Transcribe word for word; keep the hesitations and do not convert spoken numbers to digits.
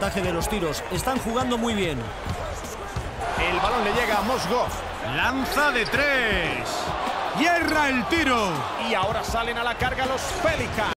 porcentaje de los tiros. Están jugando muy bien. El balón le llega a Mozgov. Lanza de tres. ¡Hierra el tiro! Y ahora salen a la carga los Pelicans.